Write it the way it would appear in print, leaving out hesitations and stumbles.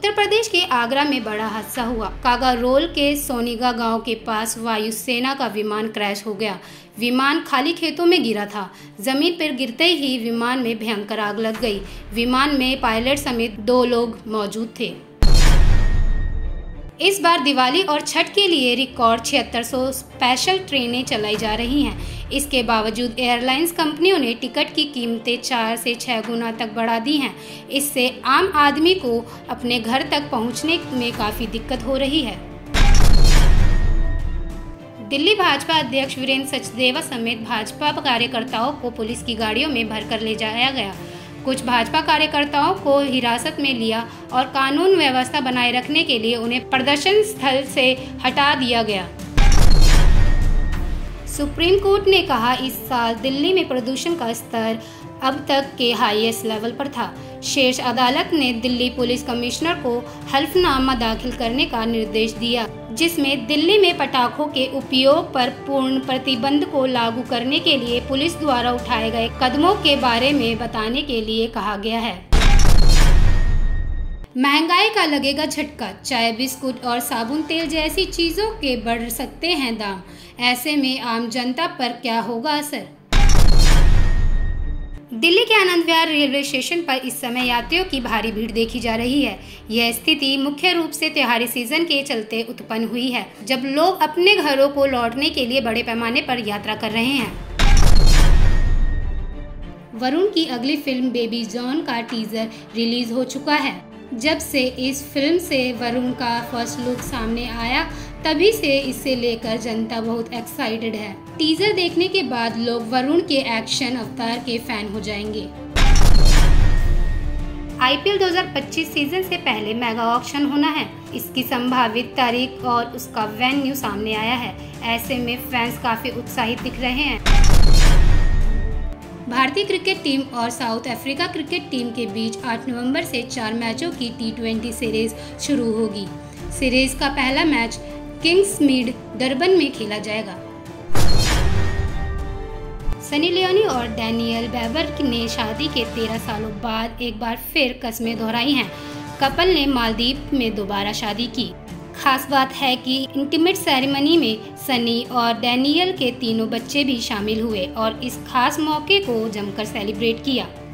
उत्तर प्रदेश के आगरा में बड़ा हादसा हुआ। कागारोल के सोनीगा गांव के पास वायुसेना का विमान क्रैश हो गया। विमान खाली खेतों में गिरा था। जमीन पर गिरते ही विमान में भयंकर आग लग गई। विमान में पायलट समेत 2 लोग मौजूद थे। इस बार दिवाली और छठ के लिए रिकॉर्ड 7600 स्पेशल ट्रेनें चलाई जा रही हैं। इसके बावजूद एयरलाइंस कंपनियों ने टिकट की कीमतें 4 से 6 गुना तक बढ़ा दी हैं। इससे आम आदमी को अपने घर तक पहुंचने में काफ़ी दिक्कत हो रही है। दिल्ली भाजपा अध्यक्ष वीरेंद्र सचदेवा समेत भाजपा कार्यकर्ताओं को पुलिस की गाड़ियों में भरकर ले जाया गया। कुछ भाजपा कार्यकर्ताओं को हिरासत में लिया और कानून व्यवस्था बनाए रखने के लिए उन्हें प्रदर्शन स्थल से हटा दिया गया। सुप्रीम कोर्ट ने कहा, इस साल दिल्ली में प्रदूषण का स्तर अब तक के हाईएस्ट लेवल पर था। शीर्ष अदालत ने दिल्ली पुलिस कमिश्नर को हल्फनामा दाखिल करने का निर्देश दिया, जिसमें दिल्ली में पटाखों के उपयोग पर पूर्ण प्रतिबंध को लागू करने के लिए पुलिस द्वारा उठाए गए कदमों के बारे में बताने के लिए कहा गया है। महंगाई का लगेगा झटका। चाय, बिस्कुट और साबुन तेल जैसी चीजों के बढ़ सकते हैं दाम। ऐसे में आम जनता पर क्या होगा असर? दिल्ली के आनंद विहार रेलवे स्टेशन पर इस समय यात्रियों की भारी भीड़ देखी जा रही है। यह स्थिति मुख्य रूप से त्योहारी सीजन के चलते उत्पन्न हुई है, जब लोग अपने घरों को लौटने के लिए बड़े पैमाने पर यात्रा कर रहे हैं। वरुण की अगली फिल्म बेबी जॉन का टीजर रिलीज हो चुका है। जब से इस फिल्म से वरुण का फर्स्ट लुक सामने आया, तभी से इसे लेकर जनता बहुत एक्साइटेड है। टीजर देखने के बाद लोग वरुण के एक्शन अवतार के फैन हो जाएंगे। आईपीएल 2025 सीजन से पहले मेगा ऑक्शन होना है। इसकी संभावित तारीख और उसका वेन्यू सामने आया है। ऐसे में फैंस काफी उत्साहित दिख रहे हैं। भारतीय क्रिकेट टीम और साउथ अफ्रीका क्रिकेट टीम के बीच 8 नवंबर से 4 मैचों की T20 सीरीज शुरू होगी। सीरीज का पहला मैच किंग्समीड डरबन में खेला जाएगा। सनी लियोनी और डैनियल वेबर ने शादी के 13 सालों बाद एक बार फिर कस्में दोहराई हैं। कपल ने मालदीव में दोबारा शादी की। खास बात है कि इंटीमेट सेरेमनी में सनी और डैनियल के तीनों बच्चे भी शामिल हुए और इस खास मौके को जमकर सेलिब्रेट किया।